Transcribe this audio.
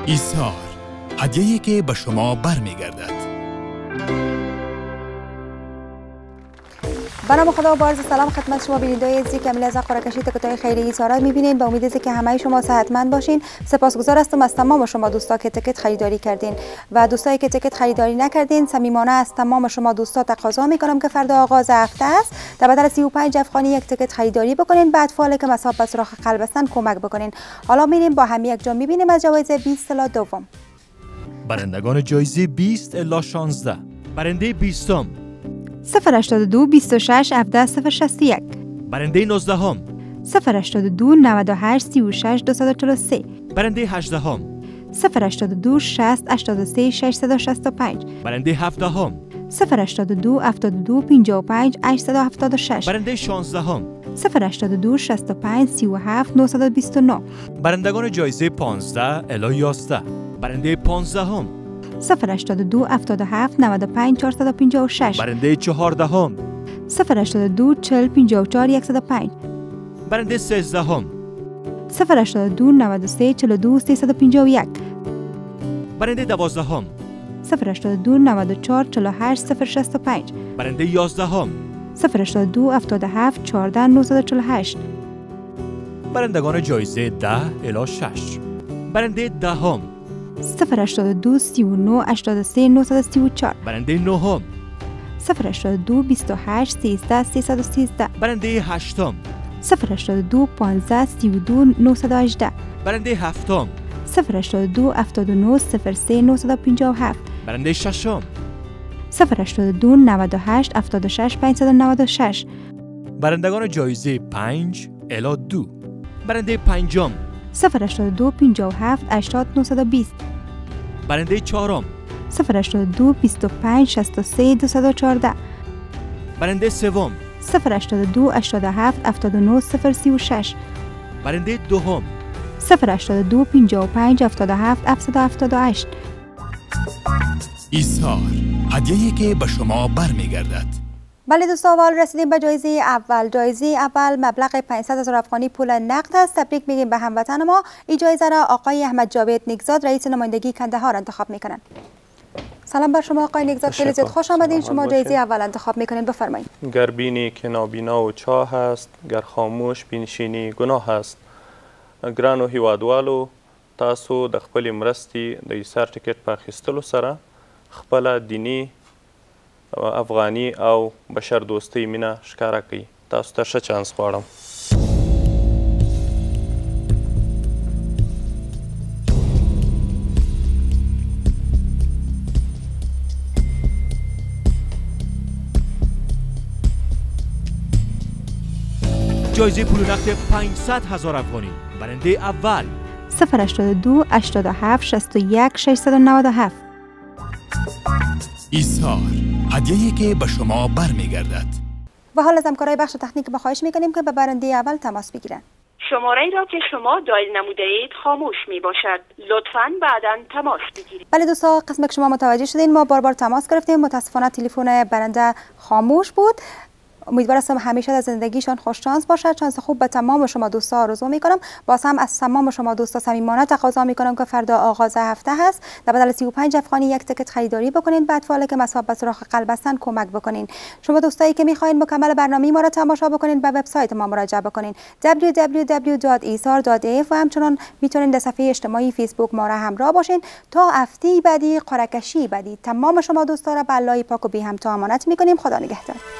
ایثار، هدیه‌ای که به شما برمیگردد. به نام خدا و با عرض سلام خدمت شما بینندگان عزیزی که از قرعه‌کشی تکت‌های خیلی ایثار می‌بینید. با امید که همه شما صحتمند باشین. سپاسگزار هستم از تمام شما دوستا که تکت خریداری کردین و دوستایی که تکت خریداری نکردین. صمیمانه از تمام شما دوستا تقاضا می‌کنم که فردا آغاز هفته است در بدل 35 افغانی یک تکت خریداری بکنین. بعد فعال که مساب به سراغ قلب هستن کمک بکنین. حالا میریم با هم یک جا می‌بینیم از جوایز 20 الی دوم. برندگان جایزه 20 الی 16. برنده 20م 082 26 17 061. برنده 19م 082 98 36 243. برنده 18م 082 60 83 665. برنده 17م 082 72 55 876. برنده 16م 082 65 37 929. برندگان جایزه 15 الی 11. برنده 15م 082 77 95 456. برنده 14م 082 40 54 105. برنده 13م 082 93 42 351. برنده 12م 082 94 48 065. برنده 11م 082 77 14 948. برندگان جایزه 10 الی 6. برنده 10م 082 39 83 934. برنده 9م 082 28 13 313. برنده 8م 082 15 32 918. برنده 7م 082 79 03 957. برنده 6م 082 98 76 596. برندگان جایزه 5 الی 2. برنده 5م 082 57 80 920. برنده 4م 082 25 63 214. برنده 3م 082 87 79 036. برنده 2م 082 55 77 778. ایثار، هدیه‌ای که به شما برمیگردد. بله دوستان، رسیدیم به جایزه اول. جایزه اول مبلغ 500,000 افغانی پول نقد است. تبریک میگیم به هموطن ما. این جایزه را آقای احمد جاوید نیکزاد رئیس نمایندگی کندهار انتخاب میکنن. سلام بر شما آقای نیکزاد، خیلی زیاد خوش آمدین. شما جایزه اول انتخاب میکنین، بفرمایید. گر بینی که نابینا و چاه است، گر خاموش بینشینی گناه است. ګرانو هیوادوالو، تاسو د خپلې مرستې د ایثار ټکټ په اخیستلو سره خپله دیني افغاني او بشر دوستۍ مینه ښکاره کوي. تاسو ته ښه چانس غواړم. جایزه پول نقد 500,000 افغانی. برنده اول 082 87 61 697. ایثار، هدیه‌ای که به شما برمیگردد. و حال از همکارای بخش تکنیک ما خواهش میکنیم که به برنده اول تماس بگیرن. شماره‌ای را که شما دایل نموده اید خاموش می باشد. لطفاً بعداً تماس بگیرید. بله دوستان، قسم که شما متوجه شدین ما بار تماس گرفتیم، متاسفانه تلفن برنده خاموش بود. امیدوارم همیشه در زندگیشان خوش شانس باشد. شانس خوب به تمام شما دوستا آرزو میکنم. باز هم از تمام شما دوستا صمیمانه تقاضا میکنم که فردا آغاز هفته هست در بدل 35 افغانی یک تکت خریداری بکنین. بعد فعال که مساب به سراغ قلب هستن کمک بکنین. شما دوستایی که میخواین مکمل برنامه ما را تماشا بکنین به وبسایت ما مراجعه بکنین www.isar.af و همچنان میتونین در صفحه اجتماعی فیسبوک ما را همراه باشین تا هفته بعدی قرعه‌کشی بعدی تمام شما دوستا را به الله پاک و بی همتا امانت میکنیم. خدا نگهدار.